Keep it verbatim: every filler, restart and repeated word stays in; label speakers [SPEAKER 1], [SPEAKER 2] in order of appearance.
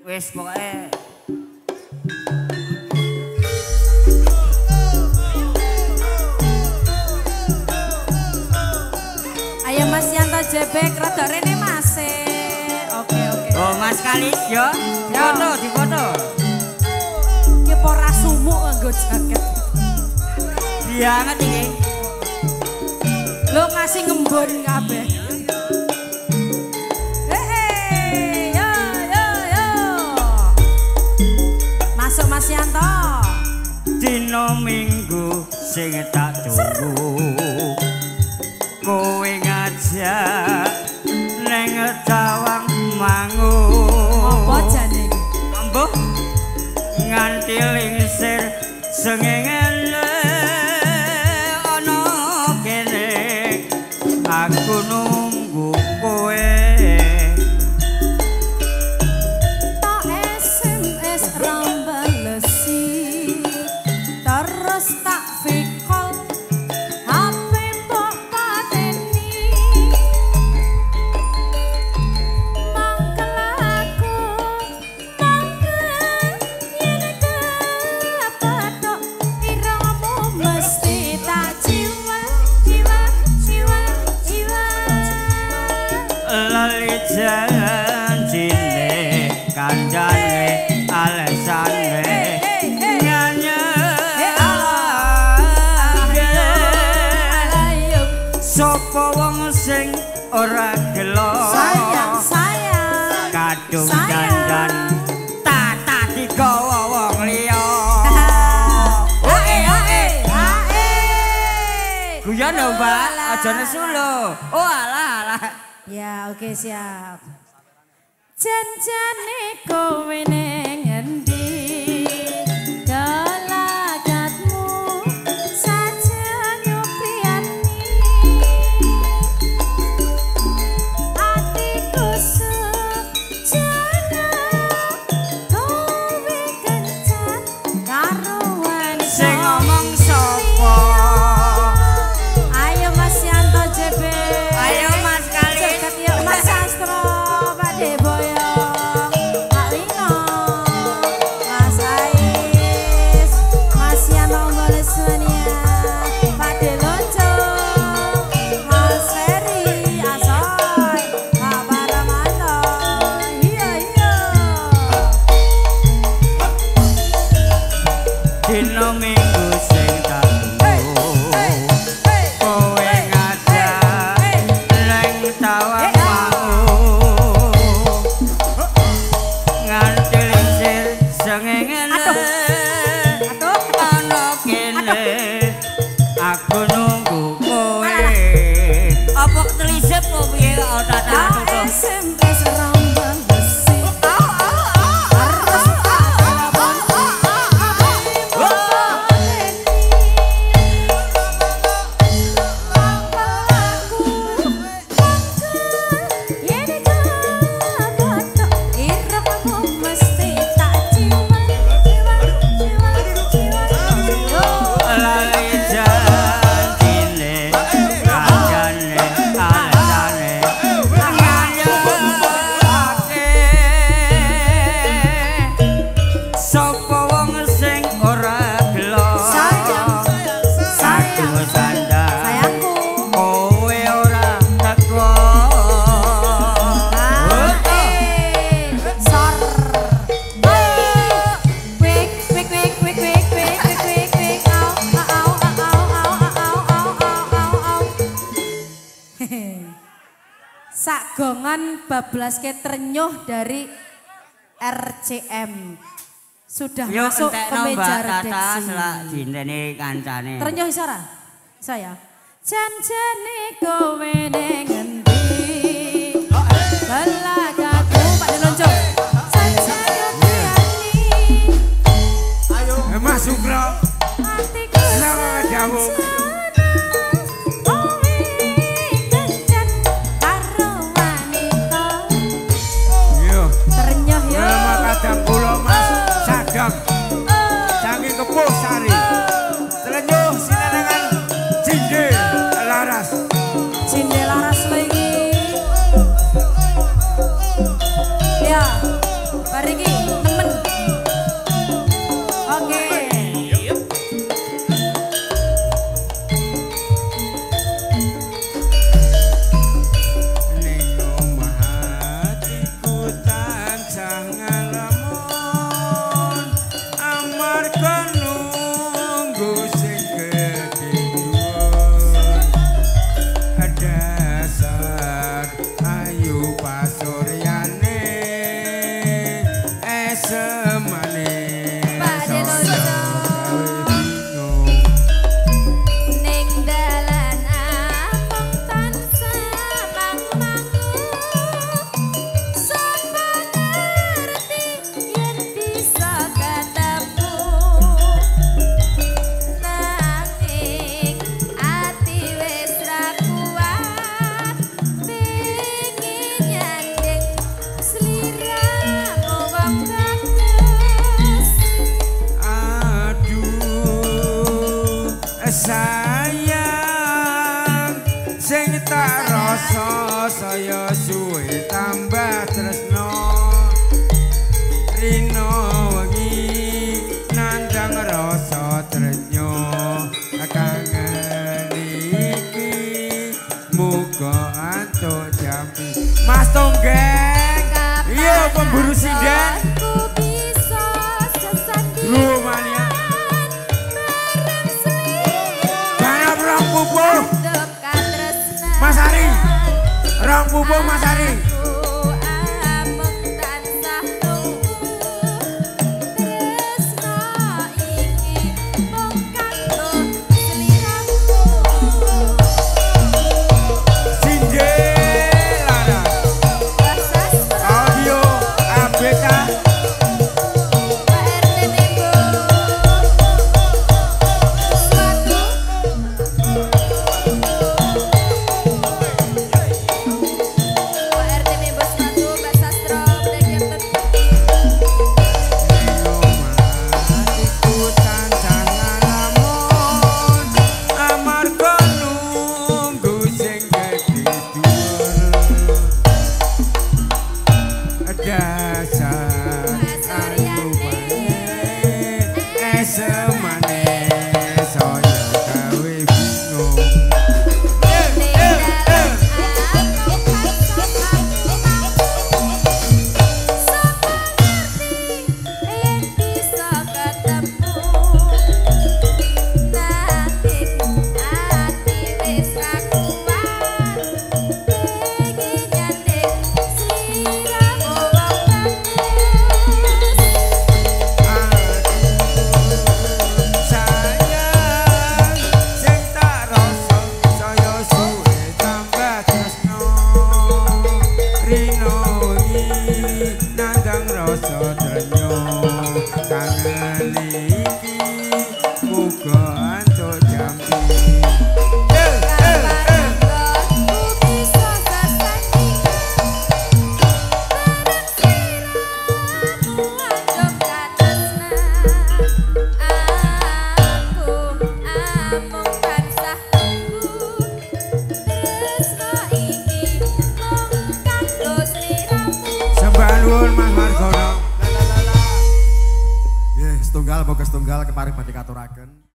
[SPEAKER 1] Wis pokoke
[SPEAKER 2] Ayo Mas Yanto Jebek rada rene Mas. Oke oke.
[SPEAKER 1] Oh Mas Kalis yo. Foto di foto.
[SPEAKER 2] Ki ora sumuk nggo jaket.
[SPEAKER 1] Banget iki.
[SPEAKER 2] Lo ngasih ngembun kabeh. Hei, yo yo yo. Masuk Mas Yanto.
[SPEAKER 1] Dino Minggu sing tak tunggu. Kowe ngajak neng Tawang Mangu.
[SPEAKER 2] Apa jane iki?
[SPEAKER 1] Ambuh nganti lingsir sengenge ana kene aku nunggu kowe.
[SPEAKER 2] Tak S M S rambalesi terus tak fikol H P mbok pateni mangkel aku mangkel yen kepatok iramu mesti tak jiwa jiwa jiwa jiwa
[SPEAKER 1] Lali janjine kancane alesane nyanyi sapa wong sing ora gelo
[SPEAKER 2] sayang sayang
[SPEAKER 1] kadung
[SPEAKER 2] Sayang.
[SPEAKER 1] dandan tata digawa wong liya
[SPEAKER 2] Oe oe oe
[SPEAKER 1] guyon lho Mbak aja nesu lho oh alah alah
[SPEAKER 2] ya oke siap janjane kowe ning endi dalagatmu saja nyupiani atiku sejana kowe kencan karo wanita
[SPEAKER 1] sing ngomong sapa
[SPEAKER 2] ayo Mas Yanto J B
[SPEAKER 1] ayo Mas Kalis
[SPEAKER 2] Cekat yuk Mas Sastro Pak Deboyo Pak Lino Mas Ais Mas Yano Boleswania Pak Delonco Mas Ferry Asoy Pak Baramanto iya iya
[SPEAKER 1] dino Minggu sing tak tunggu kowe ngajak neng Tawang Mangu nganti lingsir sengenge
[SPEAKER 2] Aduh
[SPEAKER 1] ana kene aku nunggu kowe apa telisep kok piye kok tata tutup
[SPEAKER 2] S M S rambang besi harus telepon
[SPEAKER 1] lali janjine kancane alesane nyanyake sapa wong sing ora gelo
[SPEAKER 2] Sayang, sayang,
[SPEAKER 1] Aduh, sandang
[SPEAKER 2] sayangku.
[SPEAKER 1] kowe ora teko
[SPEAKER 2] Sor. Wik, wik, wik, wik, wik, wik, wik, wik, wik. Au, au, au, au, au, au, au, au, au, au. Sagongan bablaske ternyuh dari R C M. Sudah
[SPEAKER 1] Yuk
[SPEAKER 2] masuk ke
[SPEAKER 1] entekno
[SPEAKER 2] meja
[SPEAKER 1] Mbak Tata
[SPEAKER 2] redaksi.
[SPEAKER 1] selak dintene kancane.
[SPEAKER 2] Ternyuh isora? Saya. Janjane kowe ning endi? Balagatmu Pak Delonco. Janjane piani.
[SPEAKER 3] Ayo Mas Sukro
[SPEAKER 2] Atiku
[SPEAKER 3] Selamat kamu.
[SPEAKER 2] kowe kencan karo wanita.
[SPEAKER 3] Yo
[SPEAKER 2] Ternyuh yo.
[SPEAKER 3] nama kadang kula Mas Sadap saking Kepuh Sari Telenyuh sinenengan Jinde Laras
[SPEAKER 2] Jendela ras lagi. Bariki nemen. Oke.
[SPEAKER 3] Ning omah atiku tansah ngalamun amarga nunggu sing gedhe dhuwur. Dasar ayu pasuryane esemane
[SPEAKER 2] Ning dalan among tansah mangu-mangu sapa ngerti yen bisa ketemu nanging ati wis ra kuat pengin nyanding sliramu wong bagus.
[SPEAKER 3] aduh sayang sing tak rasa saya suwe tambah tresno rino wengi nandang rasa tresno kangen iki muga antuk jampi Mas Tonggeng iya pemburu sinden
[SPEAKER 2] Aku bisa sesandingan
[SPEAKER 3] Rumania
[SPEAKER 2] bareng selirang
[SPEAKER 3] Banyak rong pupuh
[SPEAKER 2] dekat tresnan.
[SPEAKER 3] Mas Ari rong pupuh Mas Ari
[SPEAKER 2] Aku amung tansah nunggu tresno iki mung kanggo sliramu.
[SPEAKER 3] Sindelara
[SPEAKER 2] Sastra
[SPEAKER 3] audio abeta
[SPEAKER 2] Pak R T Tembo Suatu Pak R T Tembo Suatu Mbak Sastra Bagian Tentu
[SPEAKER 3] hatiku tansah ngalamun amarga nunggu sing gedhe dhuwur. Dasar aku bae esemane saya gawe bingung.
[SPEAKER 2] Ning dalan amung tansah mangu-mangu sapa ngerti yen bisa ketemu nanging ati wis ra kuat pengin nyanding sliramu wong bagus.
[SPEAKER 3] Sayang sing tak rasa saya suwe tambah tresno rino wengi nandang rasa tresno kangen iki muga antuk jampi eh eh eh
[SPEAKER 2] Aku bisa sesandingan bareng sliramu anggap katresnan. Aku amung tansah nunggu tresno iki mung kanggo sliramu.
[SPEAKER 3] sembah nuwun Mas Margono
[SPEAKER 4] Nggih, setunggal boga setunggal kepareng badhe katuraken.